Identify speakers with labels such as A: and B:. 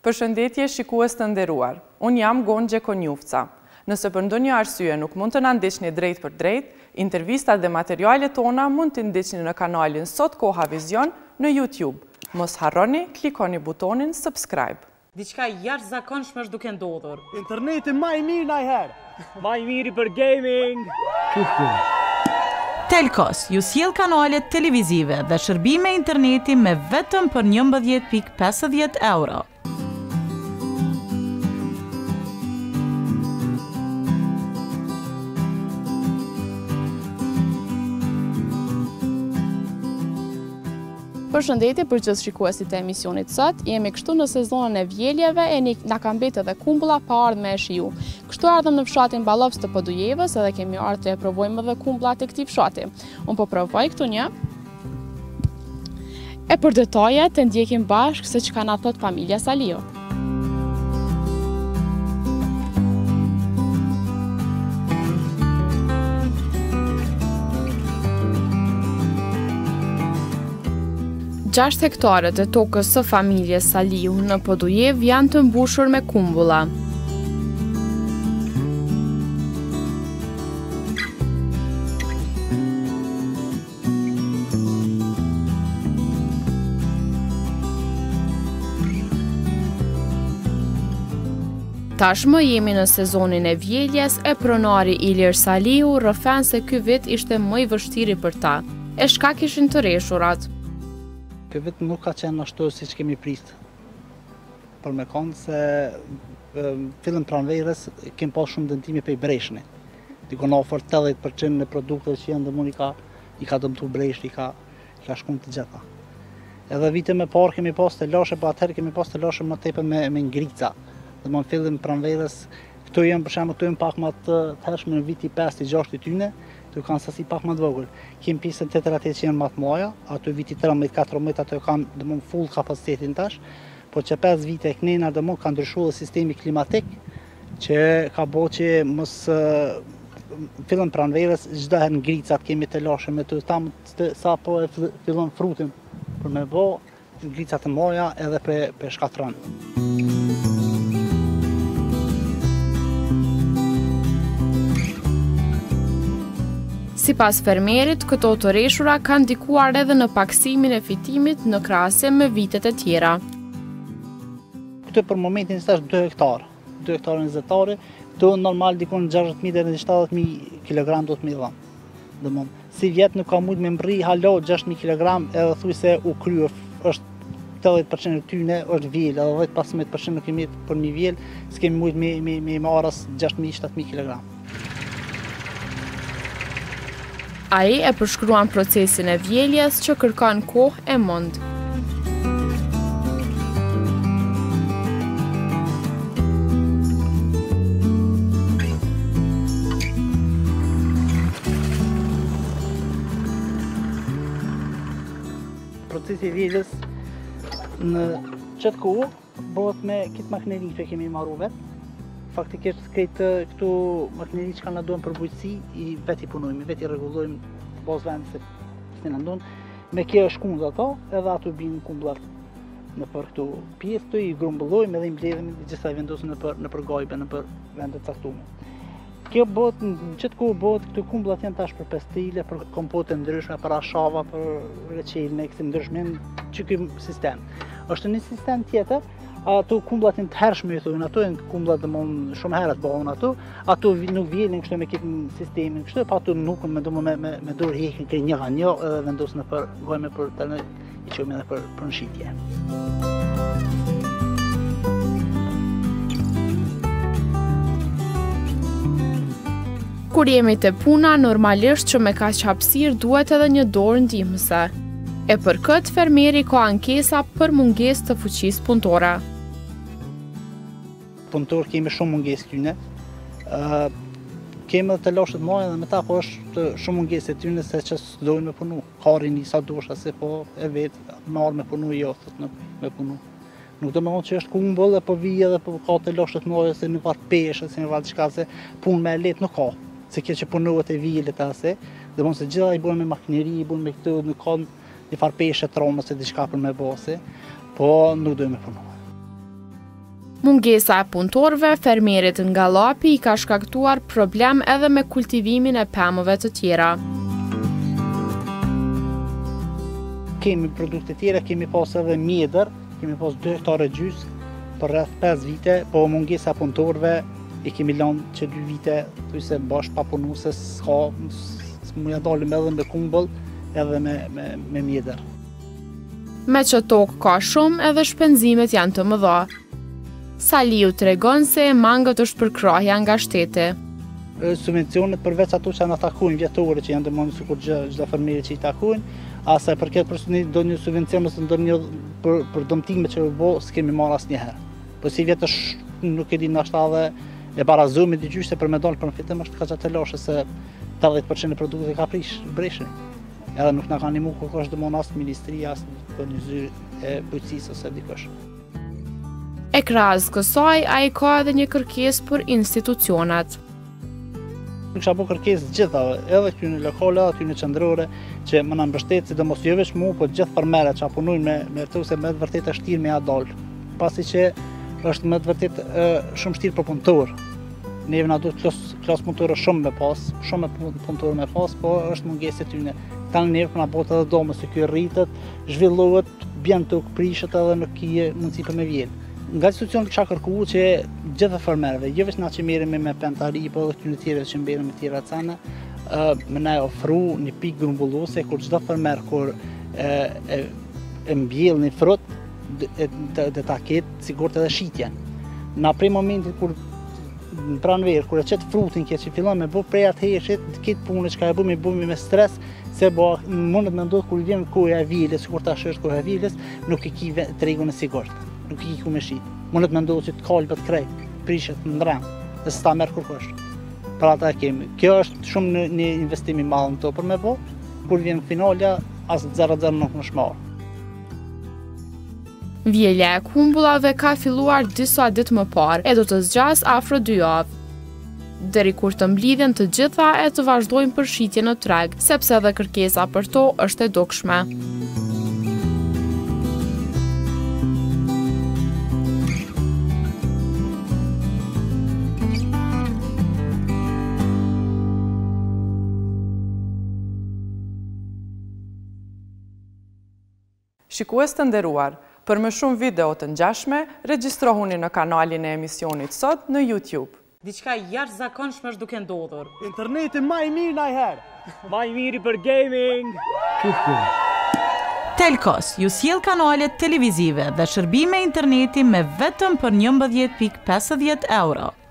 A: Përshëndetje shikues të nderuar, unë jam Gonxhe Konjufca. Nëse për ndonjë arsye nuk mund të na ndiqni drejt për drejt, intervistat dhe materialet tona mund të ndiqni në kanalin Sot Koha Vizion në YouTube. Mos harroni, klikoni butonin subscribe.
B: Diçka jashtëzakonshme është duke ndodhur.
C: Interneti më i mirë ndajherë. Më i miri për gaming.
B: Telkos ju sjell kanalet televizive dhe shërbime interneti me vetëm për 11.50 euro.
D: Përshëndetje për gjithë shikuesit e emisionit sot, jemi kështu në sezonën e vjeljeve e na ka mbetë edhe kumbulla pa ardhur me shiju. Kështu ardhëm në fshatin Ballovës të Podujevës edhe kemi ardhur të provojmë edhe kumbullat e këtij fshati. Unë po provoj këtu një. E për detajet të ndjekim bashkë se çka na thot familja Saliu. Gjashtë hektarët e tokës së familjes Saliu në Podujev janë të mbushur me kumbulla. Tashmë jemi në sezonin e vjeljes e pronari Ilir Saliu rrëfen se ky vit ishte më i vështiri për ta. E shka kishin të reshurat.
C: Ky vit nuk ka qenë ashtu siç kemi prisë. Por me kanë se fillim pranverës kemi pas shumë dëmtime pe breshni. Dikon afër 80% në produktet që janë dëmuni i ka dëmtuar breshti, i ka shkuar të gjitha. Edhe vite më parë kemi pas të lashe, po atëherë kemi pas të lashe më tepër me ngrica. Domthon fillim pranverës këtu janë për shembull këtu janë pak më të thashme në viti 5-6 tyne. Të kanë sasi pak më të vogël. Kemi pjesën tjetër atje që janë më të mëdha, ato viti 13-14 ato kanë domthon full kapacitetin tash, por që 5 vite kënena domthon ka ndryshuar sistemi klimatik që ka bëu që mos fillon pranverës çdo herë ngricat kemi të lashë me të tam sa po e fillon frutin për me bë ngrica të mëdha edhe për shkatron.
D: Sipas fermerit, këto të reshura kanë ndikuar edhe në paksimin e fitimit në krahasim me vitet e tjera.
C: Këtu për momentin është 2 hektar. 2 hektarë nxehtare, këtu normal dikon 60.000 deri në 70.000 kg do të më dhon. Domthon, si vjet nuk ka mujt me mbri halo 6.000 kg, edhe thuj se u krye është 80% e tyne është vjel, edhe 10-15% nuk kemi për një vjel, s'kemi mujt me marrës 6.000-7.000 kg.
D: Ai e përshkruan procesin e vjeljes që kërkon kohë e mund.
C: Procesi i vjeljes në çet kohë bëhet me këtë makineri që kemi marrë vetë. Faktikisht këtu makineri që ka na duhen për bujqësi i vetë i punojmë, vetë i rregullojmë bazë vendit se na duhen. Me kjo shkundë ato, edhe ato binë kumbullat në për këtu pjesë të i grumbullojmë edhe i mbledhemi gjithsej vendosen në për gajbe, në për vende të caktuara. Kjo bëhet në çet kohë bëhet këtu kumbullat janë tash për pestile, për kompote ndryshme, për ashava, për reçel me këtë ndryshme që ky sistem. Është një sistem tjetër. Ato kumbullat janë të hershme, thonë, ato janë kumbullat domon shumë herët bëhen ato nuk vjelin kështu me këtë sistemin kështu, pa ato nuk me dorë hekin kë një nga një edhe vendosen në për gojme për tani i çojmë edhe për nshitje.
D: Kur jemi te puna, normalisht që me kaq hapësirë duhet edhe një dorë ndihmëse. E për këtë fermeri ka ankesa për mungesë të fuqisë punëtore.
C: Punëtor kemi shumë mungesë tyne. Kemi edhe të lashët mëdha dhe me ta po është shumë mungesë tyne se që s'dojnë me punu. Karin i sa dosha se po e vetë marrë me punu jo, thot nuk me punu. Nuk do me thonë që është kumbull e po vijë edhe po ka të lashët mëdha se në varë peshë, se në varë diçka se punë me letë nuk ka. Se kjo që punohet e vijelet ase, dhe mos se gjitha i bën me makineri, i bën me këtë, nuk ka një farë peshe tromës e diçka për me bose, po nuk dojmë me punu.
D: Mungesa e punëtorëve, fermierit nga Llapi i ka shkaktuar problem edhe me kultivimin e pemëve të tjera.
C: Kemi produkte tjera, kemi pas edhe mjedër, kemi pas 2 hektare gjys për rreth 5 vite, po mungesa e punëtorëve i kemi lanë që 2 vite, se bash pa punu se s'muja dalim edhe me kumbull edhe me mjedër.
D: Me që tokë ka shumë edhe shpenzimet janë të mëdha. Saliu tregon se mangët është përkrahja nga shteti.
C: Subvencionet përveç ato që na takojnë vjetore që janë dëmoni sikur çdo fermieri që i takojnë, asa përket personit do një subvencion ose ndonjë për dëmtime që bo s'kemi marrë asnjëherë. Po si vjetësh nuk e di ndoshta edhe e barazuar me digjysh se për me dalë për fitim është ka çatë loshe se 80% e produktit ka breshën. Edhe nuk na kanë ndihmuar kurrë domon as ministria as në një zyrë e bujqësisë ose dikush.
D: E krahas kësaj, ai ka edhe një kërkesë për institucionet.
C: Kisha bu kërkesë gjithave, edhe këty në lokale, aty në qendrore, që më na mbështet, sidomos jo vetëm mua, po gjithë fermerët që punojnë me këto se me të vërtetë është vështirë me ia dal. Pasi që është me të vërtetë shumë vështirë për punëtor. Neve na duhet klas punëtorë shumë me pas, shumë punëtorë me pas, po është mungesë tyne. Tani neve na bëhet edhe domë se ky rritet, zhvillohet, bjen tok prishet edhe nuk ka mundësi për me vjen. Nga institucion kisha kërkuar që gjithë fermerëve, jo vetëm na që merremi me pentari, po edhe këtyre tjerë që mberen me tjera cena, më na ofru një pikë grumbulluese kur çdo fermer kur e mbjell një frut dhe ta ketë sigurt edhe shitjen. Na prej momentit kur në pranverë, kur e qëtë frutin që fillon me bu prej atëherë, këtë punë që ka e bu me stres, se mundet me ndodhë kur vjen koha e vjelës, kur ta është koha e vjelës, nuk i ki tregun e sigurt, nuk i ki ku me shit. Mundet me ndodhë që të kalbet krejt, prishet në ndrem, dhe s'ta merë kërkosh. Për ata kemi. Kjo është shumë një investim i madh në to për me bo, kur vjen finalja, as 0-0 nuk më shmarë.
D: Vjelja e kumbullave ka filluar disa ditë më parë e do të zgjas afro 2 javë. Deri kur të mblidhen të gjitha e të vazhdojnë përshitje në treg, sepse edhe kërkesa për to është e dukshme.
A: Shikues të nderuar, për më shumë video të ngjashme, regjistrohuni në kanalin e emisionit sot në YouTube.
B: Diçka jashtëzakonshme është duke ndodhur.
E: Interneti më i mirë ndajherë. Më i miri për gaming.
B: Telkos ju sjell kanalet televizive dhe shërbime interneti me vetëm për 11.50 euro.